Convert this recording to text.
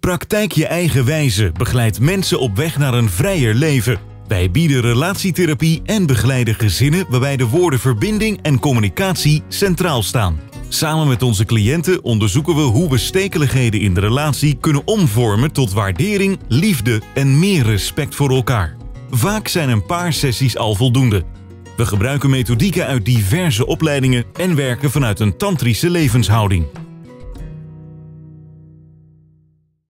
Praktijk je eigen wijze begeleidt mensen op weg naar een vrijer leven. Wij bieden relatietherapie en begeleiden gezinnen waarbij de woorden verbinding en communicatie centraal staan. Samen met onze cliënten onderzoeken we hoe we stekeligheden in de relatie kunnen omvormen tot waardering, liefde en meer respect voor elkaar. Vaak zijn een paar sessies al voldoende. We gebruiken methodieken uit diverse opleidingen en werken vanuit een tantrische levenshouding.